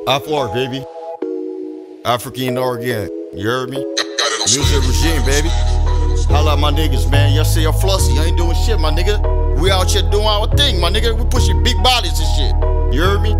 Afro, baby. African Oregon. You heard me? Music regime, baby. Holla at my niggas, man. Y'all say I'm flossy. I ain't doing shit, my nigga. We out here doing our thing, my nigga. We pushing big bodies and shit. You heard me?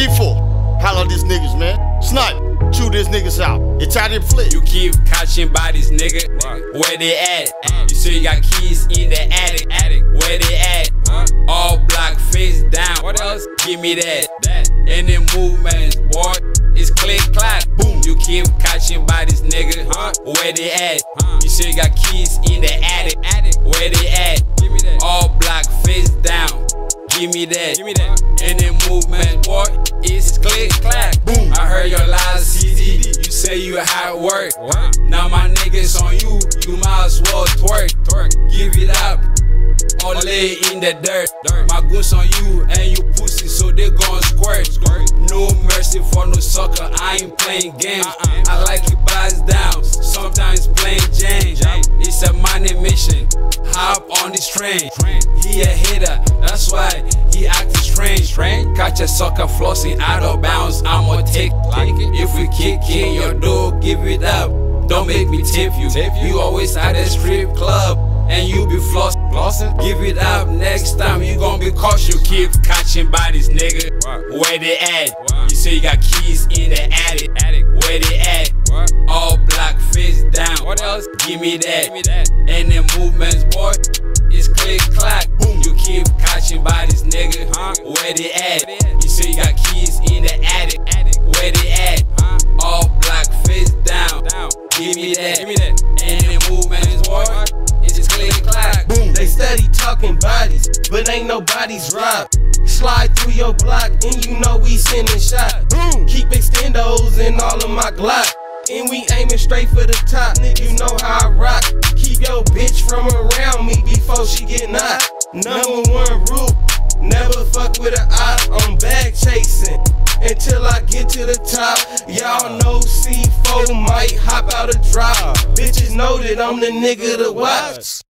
C4. Holla at these niggas, man. Snipe. Chew these niggas out. Italian flip. You keep catching bodies, nigga. Where they at? You say you got keys in the attic. Where they at? All black, face down. What else? Give me that. Any movements, boy, it's click clack. Boom. You keep catching bodies, nigga. Where they at? You say you got keys in the attic. Where they at? Give me that. All black, face down. Give me that. Any movement, boy, it's click clack. Boom. I heard your last CD. You say you hard work. Now my niggas on you. You might as well twerk. Give it up. All lay in the dirt. My goons on you and you pussy, so they gon' squirt. No mercy for no sucker. I ain't playing games. I like it buys down. Sometimes playing James. It's a money mission. Hop on this train. He a hitter, that's why he acting strange. Catch a sucker flossing out of bounds. I'ma take it. If we kick in your door, give it up. Don't make me tip you. You always at a strip club and you be flossing. Give it up next time, you gon' be cautious. You keep catching bodies, nigga. Where they at? You say you got keys in the attic. Where they at? All black, face down. What else? Give me that. Any movements, boy, it's click clack. Boom. You keep catching bodies, nigga. Where they at? You say you got keys in the attic. Where they at? All black, face down. Give me that. Any movements, boy, it's just click clack. Boom. They steady talking bodies, but ain't nobody's robbed. Slide through your block and you know we sending shot. Boom. Keep extendos in all of my Glock, and we aiming straight for the top. Nigga, you know how I rock. Keep your bitch from around me before she get knocked. #1 rule, never fuck with an op. I'm bag chasing until I get to the top. Y'all know C4 might hop out a drop. Bitches know that I'm the nigga to watch.